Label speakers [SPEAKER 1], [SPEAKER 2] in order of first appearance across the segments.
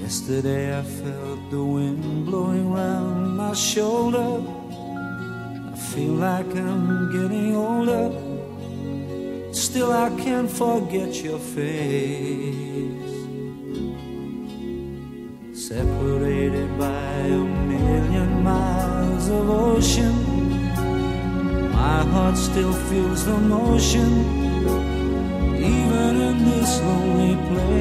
[SPEAKER 1] Yesterday I felt the wind blowing round my shoulder. I feel like I'm getting older. Still I can't forget your face. Separated by a million miles of ocean, my heart still feels the motion, even in this lonely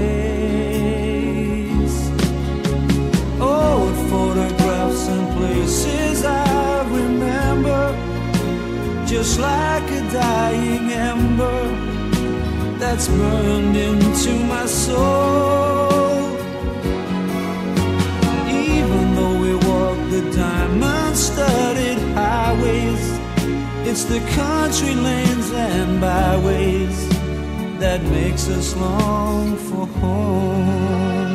[SPEAKER 1] place. Old photographs and places I remember, just like a dying ember that's burned into my soul. Even though we walk the diamond-studded highways, it's the country lanes and byways that makes us long for home.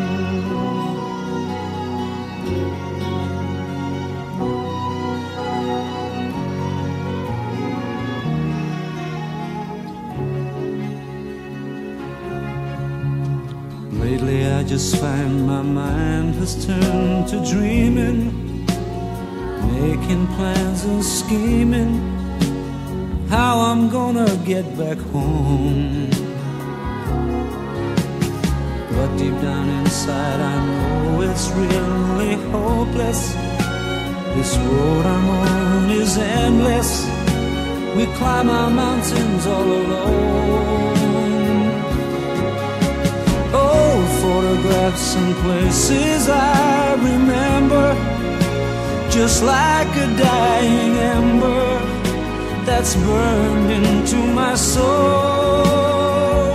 [SPEAKER 1] Lately I just find my mind has turned to dreaming, making plans and scheming how I'm gonna get back home. But deep down inside I know it's really hopeless. This road I'm on is endless. We climb our mountains all alone. Old photographs and places I remember, just like a dying ember that's burned into my soul.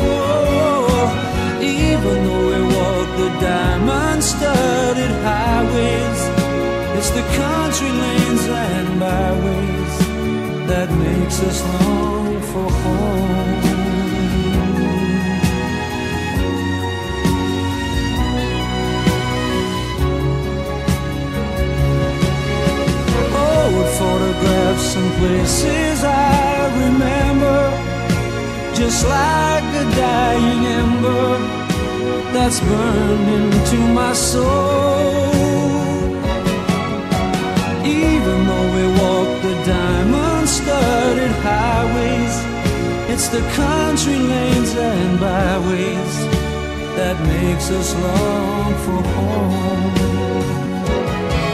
[SPEAKER 1] Even though we walk the diamond-studded highways, it's the country lanes and byways that makes us long for home. Old photographs and places I remember, just like a dying ember that's burned into my soul. Even though we walk the diamond-studded highways, it's the country lanes and byways that makes us long for home.